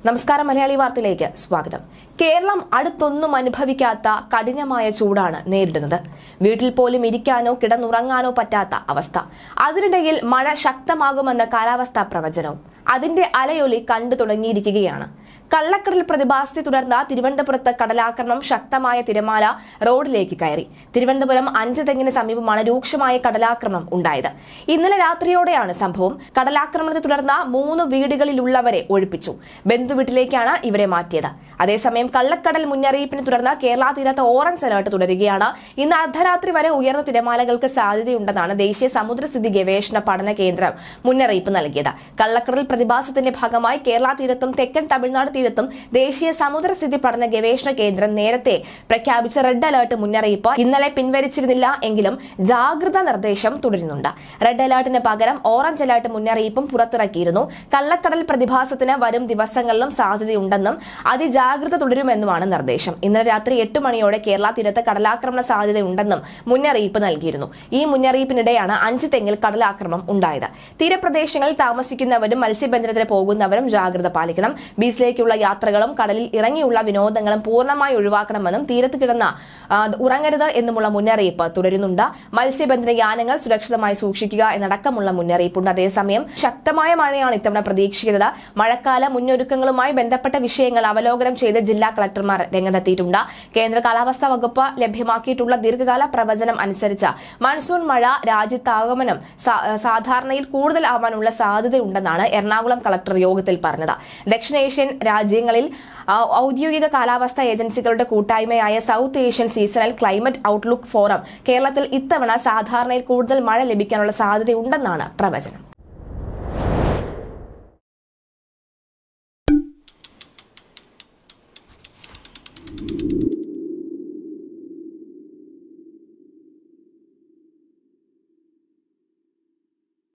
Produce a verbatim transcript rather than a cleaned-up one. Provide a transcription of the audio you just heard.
നമസ്കാരം മലയാളി വാർത്തയിലേക്ക് സ്വാഗതം. കേരളം അടുത്തൊന്നും അനുഭവിക്കാത്ത കഠിനമായ ചൂടാണ് നേരിടുന്നത്. വീട്ടിൽ പോലും ഇരിക്കാനോ കിടന്നുറങ്ങാനോ പറ്റാത്ത അവസ്ഥ. അതിനിടയിൽ മഴ ശക്തമാകുമെന്ന കാലാവസ്ഥാ പ്രവചനവും അതിന്റെ അലയൊലി കണ്ടു തുടങ്ങിയിരിക്കുകയാണ്. കള്ളക്കടൽ പ്രതിഭാസത്തെ തുടർന്ന് തിരുവനന്തപുരത്ത് കടലാക്രമണം, ശക്തമായ തിരമാല റോഡിലേക്ക് കയറി. തിരുവനന്തപുരം അഞ്ച് തെങ്ങിന് സമീപമാണ് രൂക്ഷമായ കടലാക്രമണം ഉണ്ടായത്. ഇന്നലെ രാത്രിയോടെയാണ് സംഭവം. കടലാക്രമണത്തെ തുടർന്ന് മൂന്ന് വീടുകളിലുള്ളവരെ ഒഴിപ്പിച്ചു. ബന്ധുവീട്ടിലേക്കാണ് ഇവരെ മാറ്റിയത്. അതേസമയം കള്ളക്കടൽ മുന്നറിയിപ്പിനെ തുടർന്ന് കേരള തീരത്ത് ഓറഞ്ച് അലർട്ട് തുടരുകയാണ്. ഇന്ന് അർദ്ധരാത്രി വരെ ഉയർന്ന തിരമാലകൾക്ക് സാധ്യതയുണ്ടെന്നാണ് ദേശീയ സമുദ്രസ്ഥിതി ഗവേഷണ പഠന കേന്ദ്രം മുന്നറിയിപ്പ് നൽകിയത്. കള്ളക്കടൽ പ്രതിഭാസത്തിന്റെ ഭാഗമായി കേരള തീരത്തും തെക്കൻ തമിഴ്നാട് തീരത്തും ദേശീയ സമുദ്രസ്ഥിതി പഠന ഗവേഷണ കേന്ദ്രം നേരത്തെ പ്രഖ്യാപിച്ച റെഡ് അലർട്ട് മുന്നറിയിപ്പ് ഇന്നലെ പിൻവലിച്ചിരുന്നില്ല എങ്കിലും ജാഗ്രതാ നിർദ്ദേശം തുടരുന്നുണ്ട്. റെഡ് അലർട്ടിന് പകരം ഓറഞ്ച് അലർട്ട് മുന്നറിയിപ്പും പുറത്തിറക്കിയിരുന്നു. കള്ളക്കടൽ പ്രതിഭാസത്തിന് വരും ദിവസങ്ങളിലും സാധ്യതയുണ്ടെന്നും അതിജാഗ്രത തുടരുമെന്നുമാണ് നിർദ്ദേശം. ഇന്നലെ രാത്രി എട്ട് മണിയോടെ കേരള തീരത്ത് കടലാക്രമണ സാധ്യതയുണ്ടെന്നും മുന്നറിയിപ്പ് നൽകിയിരുന്നു. ഈ മുന്നറിയിപ്പിനിടെയാണ് അഞ്ച് തെങ്ങിൽ കടലാക്രമണം ഉണ്ടായത്. തീരപ്രദേശങ്ങളിൽ താമസിക്കുന്നവരും മത്സ്യബന്ധനത്തിന് പോകുന്നവരും ജാഗ്രത പാലിക്കണം. ബീച്ചിലേക്കുള്ള യാത്രകളും കടലിൽ ഇറങ്ങിയുള്ള വിനോദങ്ങളും പൂർണ്ണമായി ഒഴിവാക്കണമെന്നും തീരത്ത് കിടന്ന ഉറങ്ങരുത് എന്നുമുള്ള മുന്നറിയിപ്പ് തുടരുന്നുണ്ട്. മത്സ്യബന്ധന യാനങ്ങൾ സുരക്ഷിതമായി സൂക്ഷിക്കുക എന്നടക്കമുള്ള മുന്നറിയിപ്പുണ്ട്. അതേസമയം ശക്തമായ മഴയാണ് ഇത്തവണ പ്രതീക്ഷിക്കുന്നത്. മഴക്കാല മുന്നൊരുക്കങ്ങളുമായി ബന്ധപ്പെട്ട വിഷയങ്ങൾ അവലോകനം ചെയ്ത് ജില്ലാ കളക്ടർമാർ രംഗത്തെത്തിയിട്ടുണ്ട്. കേന്ദ്ര കാലാവസ്ഥാ വകുപ്പ് ലഭ്യമാക്കിയിട്ടുള്ള ദീർഘകാല പ്രവചനം അനുസരിച്ച് മൺസൂൺ മഴ രാജ്യത്താകമനം സാധാരണയിൽ കൂടുതൽ ആവാനുള്ള സാധ്യതയുണ്ടെന്നാണ് എറണാകുളം കളക്ടർ യോഗത്തിൽ പറഞ്ഞത്. ദക്ഷിണേഷ്യൻ രാജ്യങ്ങളിൽ ഔദ്യോഗിക കാലാവസ്ഥാ ഏജൻസികളുടെ കൂട്ടായ്മയായ south Asian seasonal climate outlook forum കേരളത്തിൽ ഇത്തവണ സാധാരണയിൽ കൂടുതൽ മഴ ലഭിക്കാനുള്ള സാധ്യതയുണ്ടെന്നാണ് പ്രവചനം.